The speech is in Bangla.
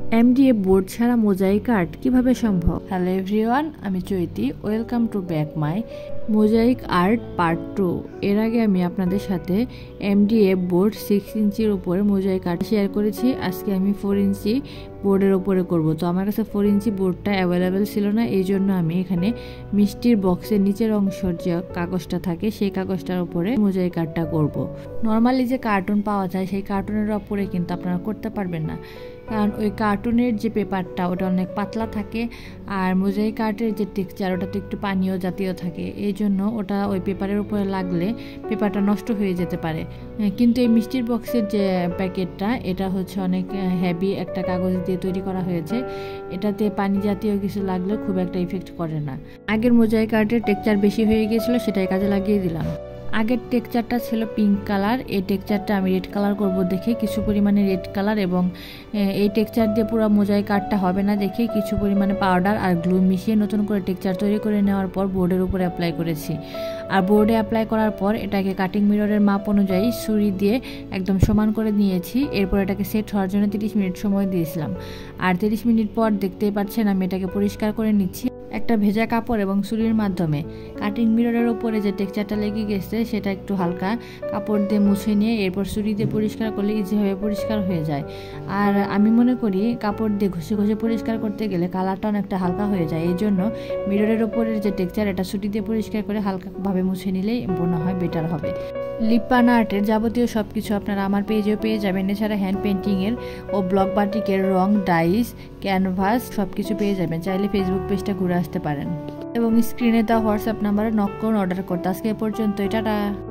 এমডিএফ বোর্ড ছাড়া মোজাইক আর্ট কিভাবে সম্ভব? হ্যালো এভরিওয়ান, আমি Chaiti. Welcome to back my mosaic art part 2। এর আগে আমি আপনাদের সাথে এমডিএফ বোর্ড 6 ইঞ্চির উপরে মোজাইক আর্ট শেয়ার করেছি। আজকে আমি 4 ইঞ্চি বোর্ডের উপরে করব। তো আমার কাছে 4 ইঞ্চি বোর্ডটা অ্যাভেলেবেল ছিল না, এই জন্য আমি এখানে মিষ্টির বক্সের নিচের অংশের যে কাগজটা থাকে সেই কাগজটার উপরে মোজাইক আর্টটা করব। নর্মালি যে কার্টুন পাওয়া যায় সেই কার্টুনের উপরে কিন্তু আপনারা করতে পারবেন না, কারণ ওই কার্টুনের যে পেপারটা ওটা অনেক পাতলা থাকে, আর মোজাইক আর্টের যে টেক্সচার ওটা তো একটু পানীয় জাতীয় থাকে, এই জন্য ওটা ওই পেপারের উপরে লাগলে পেপারটা নষ্ট হয়ে যেতে পারে। কিন্তু এই মিষ্টির বক্সের যে প্যাকেটটা এটা হচ্ছে অনেক হেভি একটা কাগজ দিয়ে তৈরি করা হয়েছে, এটাতে পানি জাতীয় কিছু লাগলে খুব একটা ইফেক্ট করে না। আগের মোজাইক আর্টের টেক্সচার বেশি হয়ে গিয়েছিলো, সেটাই কাজে লাগিয়ে দিলাম। আগের টেক্সচারটা ছিল পিঙ্ক কালার, এই টেক্সচারটা আমি রেড কালার করব দেখে কিছু পরিমাণে রেড কালার, এবং এই টেক্সচার দিয়ে পুরো মোজাইক আর্টটা হবে না দেখে কিছু পরিমাণে পাউডার আর গ্লু মিশিয়ে নতুন করে টেক্সচার তৈরি করে নেওয়ার পর বোর্ডের উপরে অ্যাপ্লাই করেছি। আর বোর্ডে অ্যাপ্লাই করার পর এটাকে কাটিং মিররের মাপ অনুযায়ী ছুরি দিয়ে একদম সমান করে নিয়েছি। এরপর এটাকে সেট হওয়ার জন্য 30 মিনিট সময় দিয়েছিলাম। আর 30 মিনিট পর দেখতেই পাচ্ছেন আমি এটাকে পরিষ্কার করে নিচ্ছি একটা ভেজা কাপড় এবং ছুরির মাধ্যমে। কাটিং মিররের উপরে যে টেক্সচারটা লেগে গেছে সেটা একটু হালকা কাপড় দিয়ে মুছে নিয়ে এরপর ছুরি দিয়ে পরিষ্কার করলে ইজিভাবে পরিষ্কার হয়ে যায়। আর আমি মনে করি কাপড় দিয়ে ঘষে ঘষে পরিষ্কার করতে গেলে কালারটা অনেকটা হালকা হয়ে যায়, এই জন্য মিররের উপরের যে টেক্সচার এটা ছুরি দিয়ে পরিষ্কার করে হালকাভাবে মুছে নিলেই মনে হয় বেটার হবে। লিপান আর্টের যাবতীয় সব কিছু আপনারা আমার পেজেও পেয়ে যাবেন। এছাড়া হ্যান্ড পেন্টিংয়ের ও ব্লক বাটিকের রং, ডাইস, ক্যানভাস সব কিছু পেয়ে যাবেন। চাইলে ফেসবুক পেজটা ঘুরে আসতে পারেন এবং স্ক্রিনে দেওয়া হোয়াটসঅ্যাপ নাম্বারে নক করুন অর্ডার করতে। আজকে এ পর্যন্তই, টাটা।